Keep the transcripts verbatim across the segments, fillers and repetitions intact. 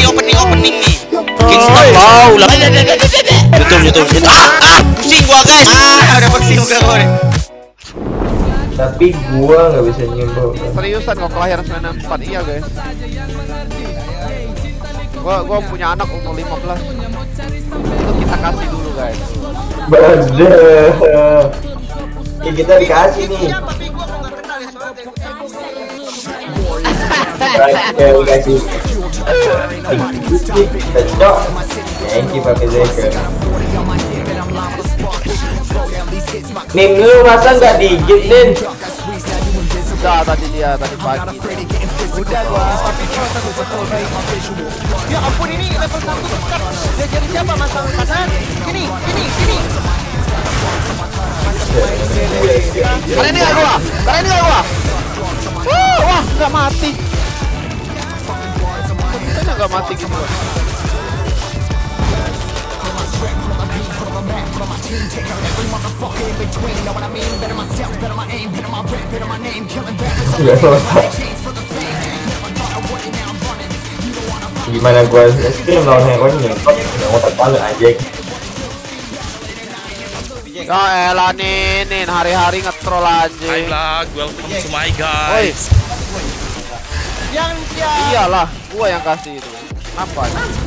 opening opening nih. Bikin stop wow lah. Youtube Youtube Youtube. Ah ah pusing gua guys. Ah udah pusing gua gue. Tapi gua nggak bisa nyimbau. Seriusan kok kelahiran sembilan puluh empat iya guys. Gua gua punya anak umur lima belas. Itu kita kasih dulu guys. Bener. Ya, kita dikasih nih. Oke, dikasih. Cocok. Thank you pakai Zeker. Nim lu masa nggak digit Nin? Udah tadi dia tadi pagi. Udah gua tapi kalau satu betul baik. Ya ampun ini level satu tetap. Dia jadi siapa masang pasan? Ini, ini, ini. Kali ini gak gua, kali ini gak gua. Wah, wah, gak mati. Kita gak mati gitu. Gimana gua scream lawan hewan nyengkok nggak ngotak banget anjing. Ya elah nih, nih hari-hari nge-troll anjing. Hi vlog, welcome to my guys. Yang dia Iyalah, gua yang kasih itu. Apa?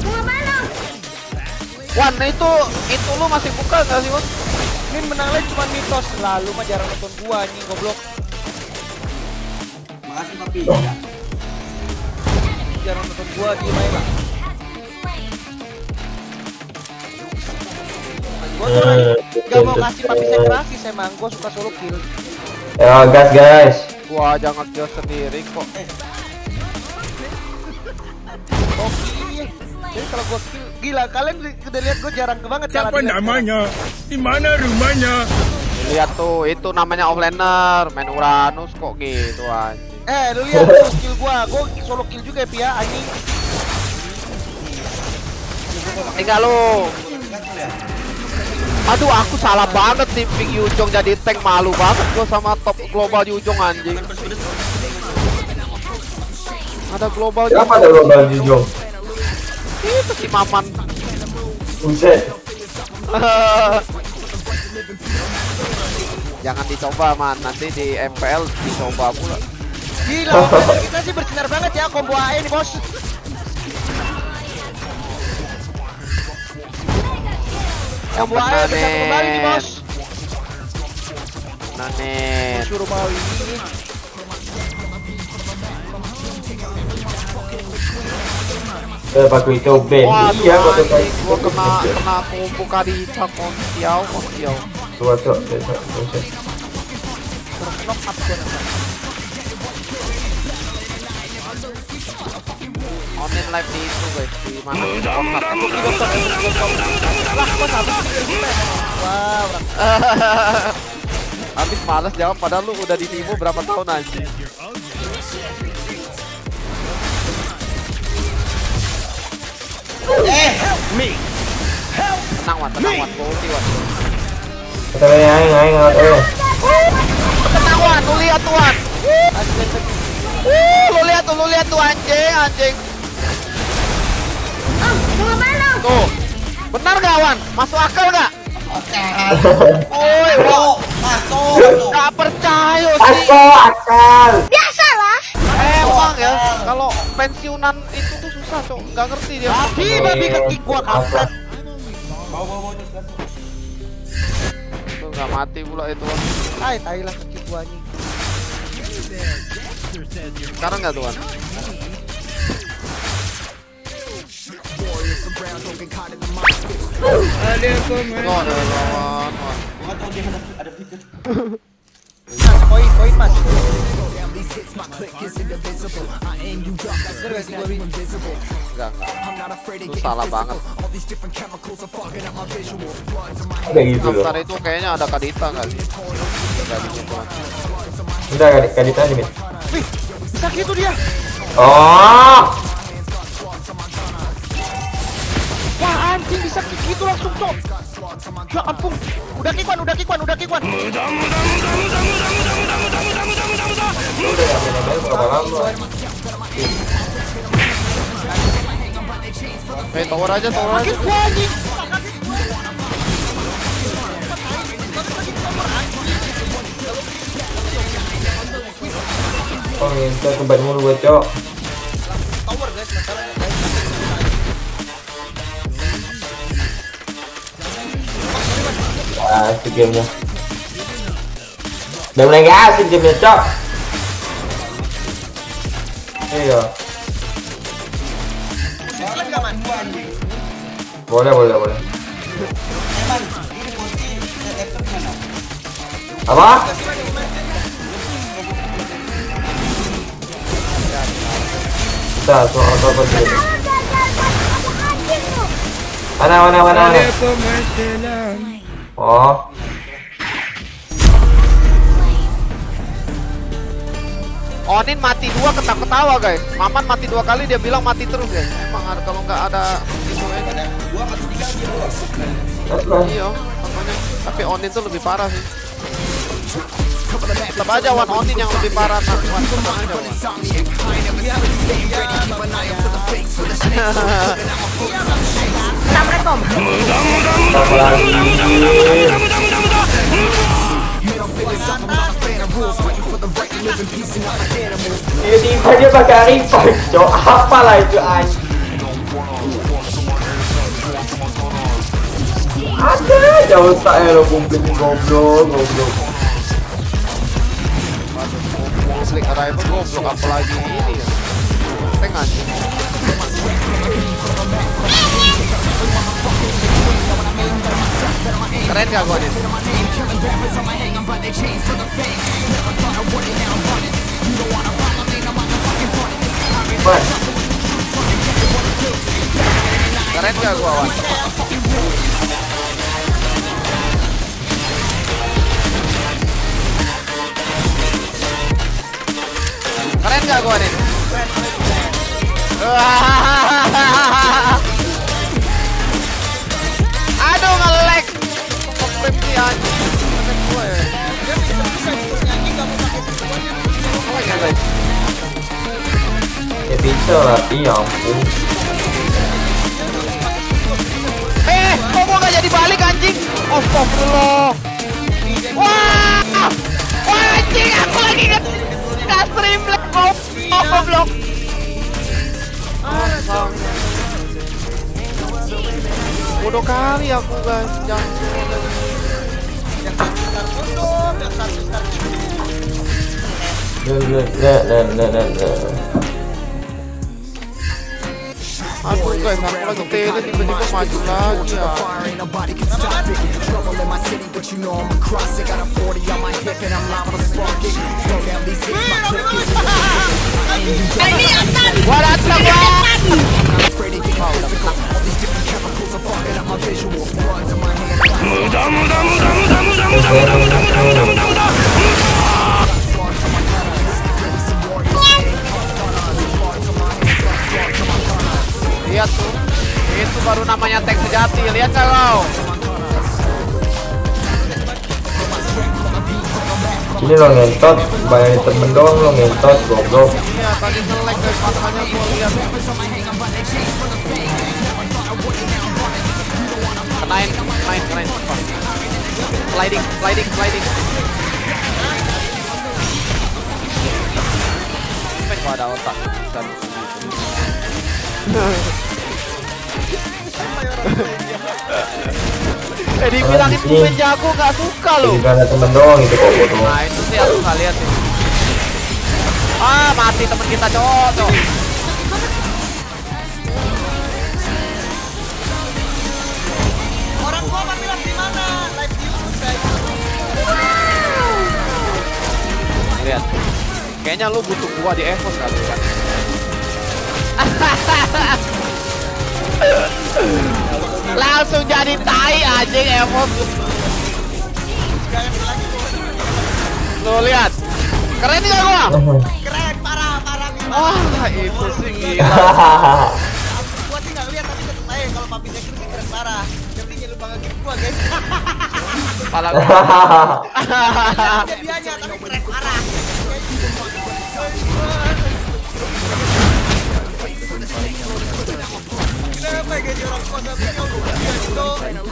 Wan, itu itu lu masih buka nggak sih, Wan? Min menang lagi cuma mitos, lalu mah jarang nonton gua nih goblok. Makasih papi. Jarang nonton gua di main lah. Gua tuh gak mau kasih papi saya gratis emang, gua suka solo kill. Ya gas guys. Gua aja nge-kill sendiri kok. Oke. Jadi kalau gua kill, gila kalian udah lihat gua jarang banget. Siapa namanya? Di mana rumahnya? Lihat tuh, itu namanya offlaner, main Uranus kok gitu anjing. Eh, lu lihat tuh skill gua, gua solo kill juga ya Pia, anjing. Tinggal lu. Aduh, aku salah banget nih pick Yujong jadi tank, malu banget gua sama top global Yujong anjing. Ada global Siapa ada global Yujong? Itu si Maman. Buset. Jangan dicoba man, nanti di M P L dicoba pula. Gila, kita sih bersinar banget ya combo A E nih bos. Combo A E bisa kembali nih bos. Nanen. Suruh mau ini. Eh pakai itu Ben. Iya gua tuh kayak gua kena kena kombo Karita konsiau konsiau. Tua tuh, buset. Knock up gua nanti. Online live di itu guys, di mana? Lah, gua habis Wah, habis malas jawab padahal lu udah di Nimo berapa tahun anjing. Eh, help me. Tenang Wan, tenang Wan, gua ulti Wan. Kita aing aing eh. Tenang Wan, lu lihat tuh Wan. Uh, lu lihat tuh, lu lihat tuh anjing, anjing. Tuh, benar gak Wan? Masuk akal gak? Oke. Woi, Masuk, masuk. gak percaya sih. Akal, akal. Emang ya, kalau pensiunan itu tuh susah cok, nggak ngerti dia. babi babi ke kick gua kampret. Bawa bawa bawa terus. Tuh nggak mati pula itu. Tai tai lah ke kick gua anjing. Sekarang nggak tuan? Ada komen. Oh, ada lawan. Gua tahu dia ada ada fitur. Mas, poin poin mas. Enggak, enggak. Lu salah banget. Kayak gitu loh. Bentar itu kayaknya ada Kadita nggak sih? Nggak di situ. Udah kali kali tadi nih. Wih, bisa gitu dia. Oh. Wah anjing bisa kick gitu langsung cok. Ya ampun, udah kikwan, udah kikwan, udah kikwan. Udah enggak main berapa lama. Eh, tower aja, tower aja. Gua anjing. Oh ngentot kebat mulu gue cok. Tower guys, masalahnya guys. Ah, si gamenya. Udah mulai gak asik gamenya cok. Iya. Lagi gak man? Boleh boleh boleh. Eman, ini posisi laptop mana? Apa? Kita soal apa sih? Mana mana mana mana? Ada pemasalah. Oh. Onin mati dua ketawa-ketawa guys. Maman mati dua kali dia bilang mati terus guys. Emang ada kalau nggak ada itu ya. Dua atau tiga dia bro. Iya, makanya. Tapi Onin tuh lebih parah sih. Tetap aja Wan Onin yang lebih parah kan. Wan tenang aja Wan. Apa lagi? Tiba-tiba dia pakai revive, cok. Apalah itu anjing. Ada aja otaknya lo kumpulin goblok, goblok. Klik arrival goblok apalagi ini ya. Tank anjing. Keren gak gua nih? Mas, Keren gak gua Wan? Keren gak gua nih? Aduh nge-lag. Nge-flip nih anjing. Nge-lag gua ya. Dia bisa-bisa nyanyi gak mau pakai semuanya. Nge-lag ya guys. ya bisa lah, iya ampun. Eh, kok gua gak jadi balik anjing? Astagfirullah. Wah! Wah anjing, aku lagi nge nggak stream lag kok. Goblok. Bodoh kali aku guys. Jangan Yang start bodoh, yang start start. Nah, nah, nah, nah, nah, nah. Aduh guys, aku lagi tele tiba-tiba maju lagi ya. Gua datang gua. Muda, muda, muda, muda, muda, muda, muda, muda, muda, muda, muda, muda. Lihat tuh, itu baru namanya tank sejati. Lihat nggak kau? Ini lo ngentot, bayangin temen doang lo ngentot, goblok. Iya, tadi nge-lag guys, makanya gua lihat. Kenain, kenain, kenain. Sliding, sliding, sliding. Sampai gua ada otak dan eh dibilangin pemain jago gak suka loh. Jadi ada temen doang itu kok bodoh. Nah itu sih aku gak lihat sih. Ah mati temen kita cowok tuh. Orang gua mah bilang di mana? Live di YouTube guys. Lihat. Kayaknya lu butuh gua di Evos kali kan. Langsung jadi tai anjing Evos. Lo lihat. Keren gak gua? Keren, parah, parah. Wah, itu sih gila. Gua sih nggak lihat tapi tetep aja kalau Papi Jacker sih keren parah. Yang penting jangan lupa nge-gift gua guys. Pala gua. Dia aja tapi keren parah. Kenapa gaji orang tua sampai kau gitu?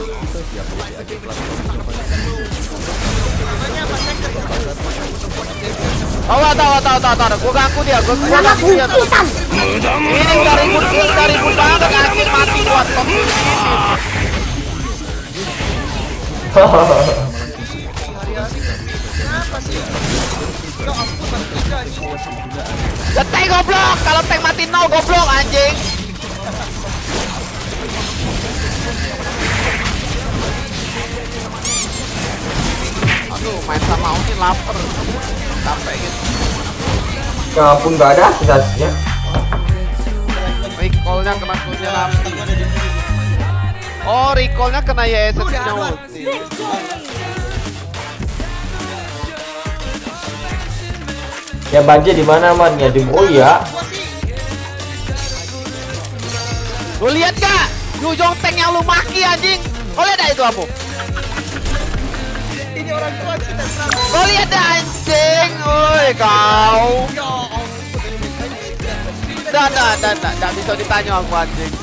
Namanya apa sector? Oh, tahu tahu tahu tahu. Gua ganggu dia, gua gua ganggu dia. Ini dari pun dari pun banget anjing mati buat top ini. Kenapa sih? Ya ampun, mati tiga nih. Tank goblok, kalau tank mati nol goblok anjing. Aduh, main sama Oni lapar. Capek gitu. Ya ampun gak ada asasnya. Recall-nya kena kunci api. Oh, recall-nya kena Y S S-nya ulti. Ya banjir di mana man ya di oh ya. Lu lihat gak? Yujong tank yang lu maki anjing. Kau lihat itu apa? Ini orang tua kita sama. Kau lihat dah anjing. Woi kau. Ya ampun. Dah dah dah dah dah bisa ditanya aku anjing.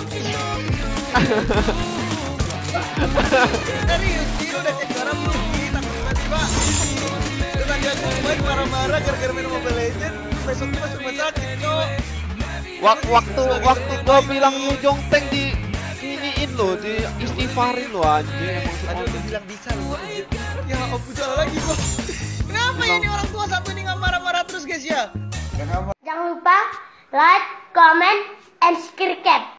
Serius, ini udah cek suara belum? Kita tiba-tiba dengan dia main marah-marah gara-gara main Mobile Legends, besoknya masuk rumah sakit, cok. Waktu waktu waktu gua bilang Yujong tank di iniin lo, di istighfarin lo anjing. Aduh, udah bilang bisa loh. Ya ampun, salah lagi gua. Kenapa ya ini orang tua satu ini nggak marah-marah terus guys ya? Jangan lupa like, comment, and subscribe.